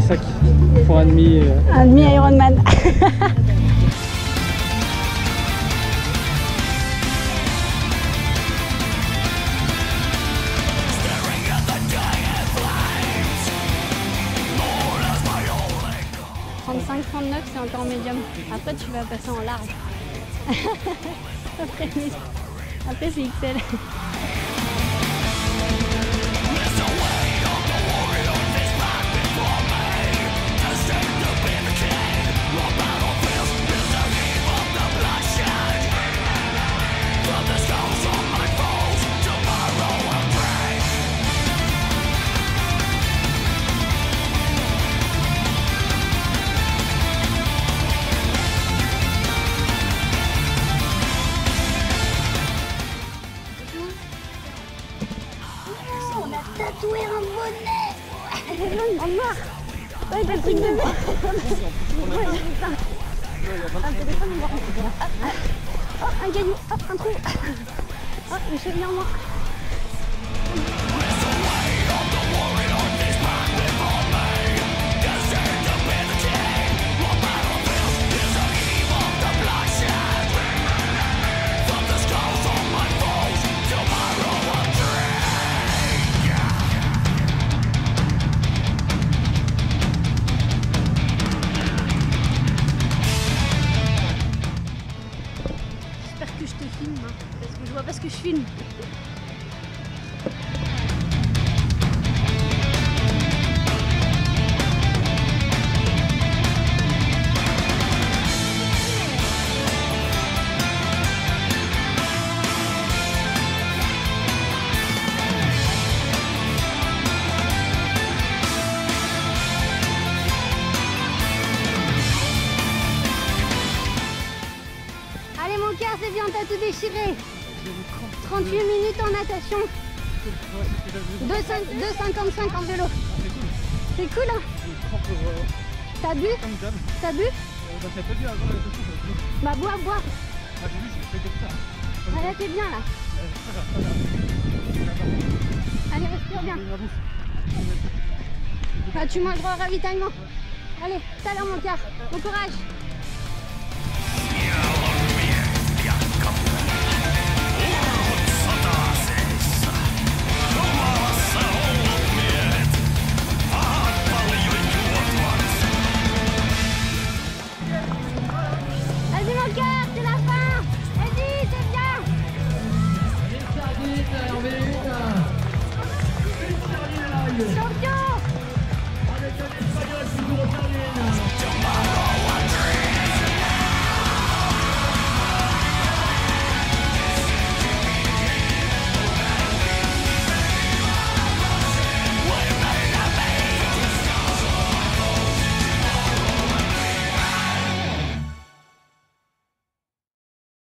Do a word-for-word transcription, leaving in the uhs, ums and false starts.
demi-sac pour un demi... Euh, un demi Ironman. trente-cinq trente-neuf, c'est encore médium. Après, tu vas passer en large. Après, après c'est X L. Tatouer un bonnet. On meurt. Ouais, t'as le truc de merde. Un téléphone, on va. Oh, un caillou. Oh, un trou. Oh, une cheville en moins. J'espère que je te filme, hein, parce que je vois pas ce que je filme. Allez mon cœur, c'est bien, t'as tout déchiré. trente-huit minutes en natation. deux cinquante-cinq en vélo. C'est cool hein. T'as bu? T'as bu? Bah bois, bois. Ah là t'es bien là. Allez, respire bien. Là tu mangeras au ravitaillement. Allez, tout à l'heure mon cœur. Bon courage.